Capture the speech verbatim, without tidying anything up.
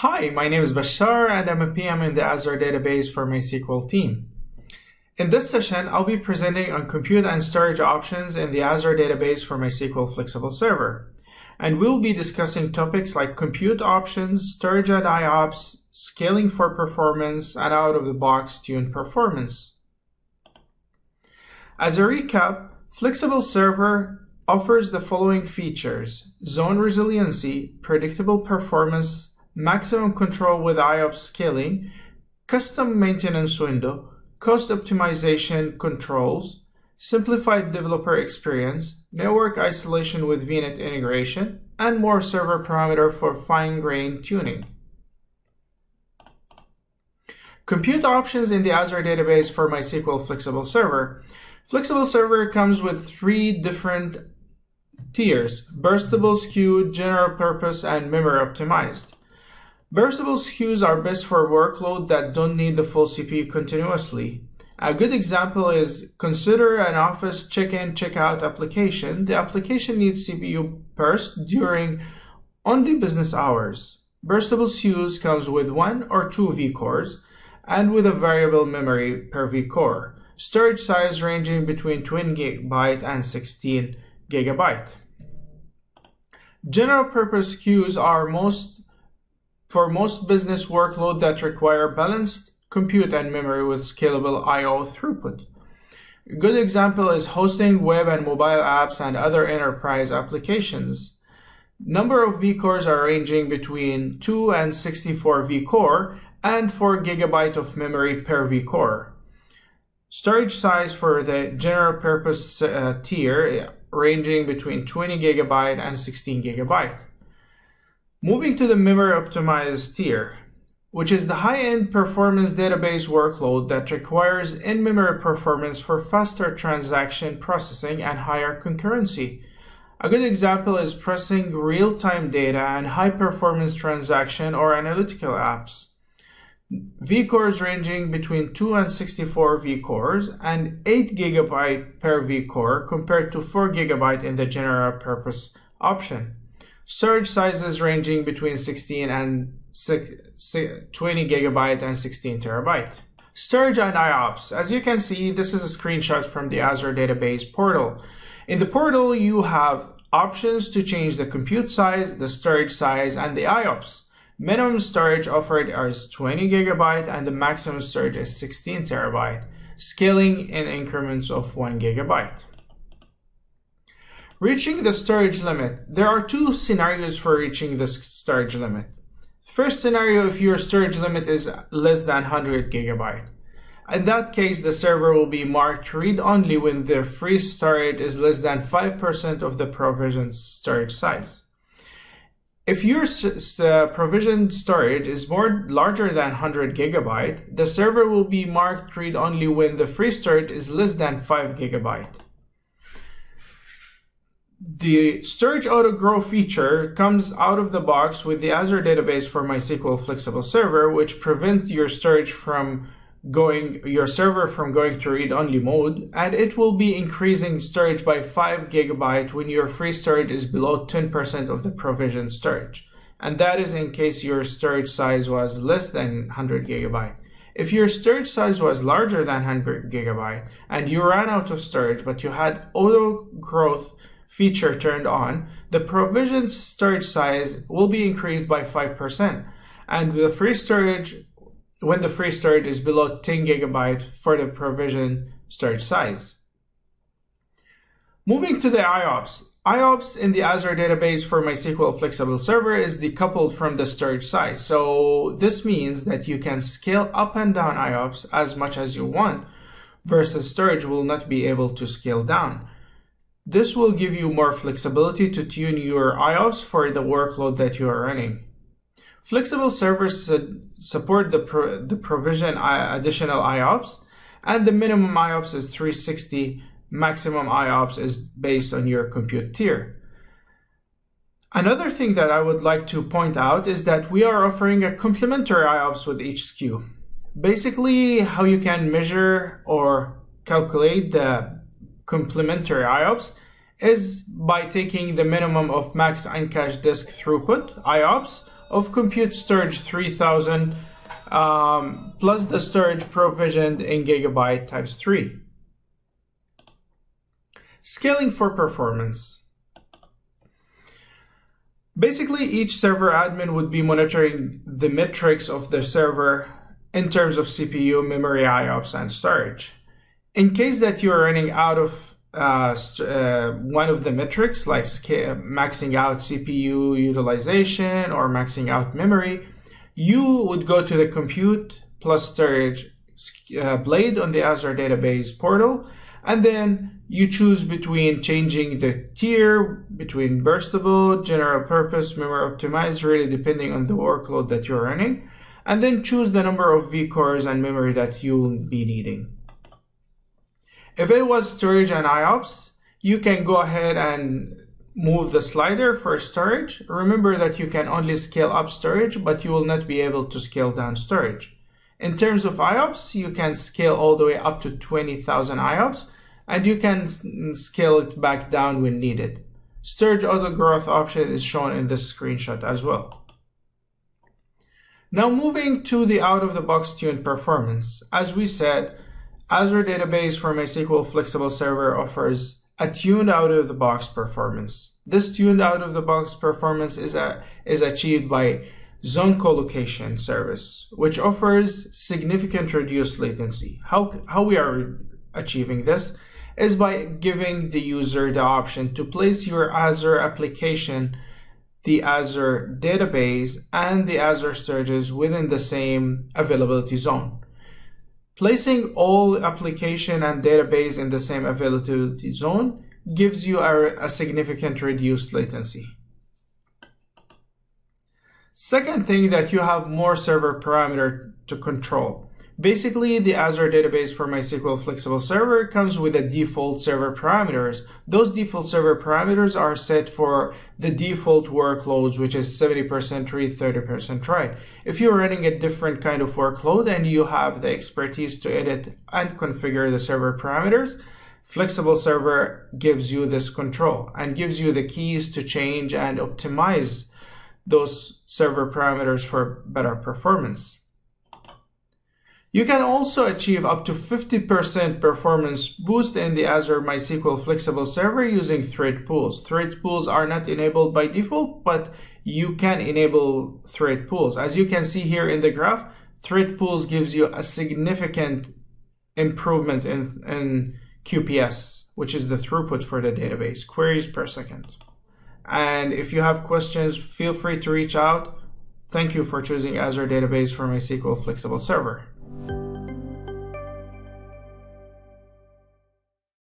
Hi, my name is Bashar and I'm a P M in the Azure database for MySQL team. In this session, I'll be presenting on compute and storage options in the Azure database for MySQL Flexible Server. And we'll be discussing topics like compute options, storage and I O P S, scaling for performance, and out-of-the-box tuned performance. As a recap, Flexible Server offers the following features: zone resiliency, predictable performance, maximum control with I O P S scaling, custom maintenance window, cost optimization controls, simplified developer experience, network isolation with V NET integration, and more server parameter for fine-grained tuning. Compute options in the Azure database for MySQL Flexible Server. Flexible Server comes with three different tiers: burstable, skewed, general purpose, and memory optimized. Burstable queues are best for workload that don't need the full C P U continuously. A good example is, consider an office check-in, check-out application. The application needs C P U burst during only business hours. Burstable queues comes with one or two vCores and with a variable memory per vCore. Storage size ranging between twenty gigabyte and sixteen gigabyte. General purpose queues are most for most business workload that require balanced compute and memory with scalable I O throughput. A good example is hosting web and mobile apps and other enterprise applications. Number of vCores are ranging between two and sixty-four vCore and four gigabyte of memory per vCore. Storage size for the general purpose uh, tier ranging between twenty gigabyte and sixteen gigabyte. Moving to the memory optimized tier, which is the high-end performance database workload that requires in-memory performance for faster transaction processing and higher concurrency. A good example is processing real-time data and high-performance transaction or analytical apps. vCores ranging between two and sixty-four vCores and eight gigabyte per vCore compared to four gigabyte in the general purpose option. Storage sizes ranging between sixteen and twenty gigabyte and sixteen terabyte. Storage and I O P S. As you can see, this is a screenshot from the Azure database portal. In the portal, you have options to change the compute size, the storage size, and the I O P S. Minimum storage offered is twenty gigabyte and the maximum storage is sixteen terabyte, scaling in increments of one gigabyte. Reaching the storage limit. There are two scenarios for reaching the storage limit. First scenario, if your storage limit is less than one hundred gigabyte. In that case, the server will be marked read-only when the free storage is less than five percent of the provisioned storage size. If your uh, provisioned storage is more larger than one hundred gigabyte, the server will be marked read-only when the free storage is less than five gigabyte. The storage auto grow feature comes out of the box with the Azure database for MySQL Flexible Server, which prevents your storage from going, your server from going to read-only mode, and it will be increasing storage by five gigabyte when your free storage is below ten percent of the provisioned storage. And that is in case your storage size was less than one hundred gigabyte. If your storage size was larger than one hundred gigabyte and you ran out of storage but you had auto growth feature turned on, the provisioned storage size will be increased by five percent, and the free storage when the free storage is below ten gigabyte for the provisioned storage size. Moving to the I O P S. I O P S in the Azure database for MySQL Flexible Server is decoupled from the storage size. So this means that you can scale up and down I O P S as much as you want, versus storage will not be able to scale down. This will give you more flexibility to tune your I O P S for the workload that you are running. Flexible servers support the, pro the provision additional I O P S, and the minimum I O P S is three sixty, maximum I O P S is based on your compute tier. Another thing that I would like to point out is that we are offering a complementary I O P S with each S K U. Basically, how you can measure or calculate the complementary I O P S is by taking the minimum of max uncached disk throughput I O P S of compute storage three thousand um, plus the storage provisioned in gigabyte times three. Scaling for performance. Basically, each server admin would be monitoring the metrics of the server in terms of C P U, memory, I O P S, and storage. In case that you are running out of uh, uh, one of the metrics, like maxing out C P U utilization or maxing out memory, you would go to the compute plus storage uh, blade on the Azure database portal, and then you choose between changing the tier between burstable, general purpose, memory optimized, really depending on the workload that you're running, and then choose the number of vCores and memory that you'll be needing. If it was storage and I O P S, you can go ahead and move the slider for storage. Remember that you can only scale up storage, but you will not be able to scale down storage. In terms of I O P S, you can scale all the way up to twenty thousand I O P S, and you can scale it back down when needed. Storage auto growth option is shown in this screenshot as well. Now moving to the out-of-the-box tuned performance. As we said, Azure Database for MySQL Flexible Server offers a tuned out-of-the-box performance. This tuned out-of-the-box performance is, a, is achieved by Zone Colocation service, which offers significant reduced latency. How, how we are achieving this is by giving the user the option to place your Azure application, the Azure database, and the Azure storages within the same availability zone. Placing all application and database in the same availability zone gives you a, a significant reduced latency. Second thing, that you have more server parameter to control. Basically, the Azure Database for MySQL Flexible Server comes with a default server parameters. Those default server parameters are set for the default workloads, which is seventy percent read, thirty percent write. If you're running a different kind of workload and you have the expertise to edit and configure the server parameters, Flexible Server gives you this control and gives you the keys to change and optimize those server parameters for better performance. You can also achieve up to fifty percent performance boost in the Azure MySQL Flexible Server using thread pools. Thread pools are not enabled by default, but you can enable thread pools. As you can see here in the graph, thread pools gives you a significant improvement in, in Q P S, which is the throughput for the database, queries per second. And if you have questions, feel free to reach out. Thank you for choosing Azure Database for MySQL Flexible Server.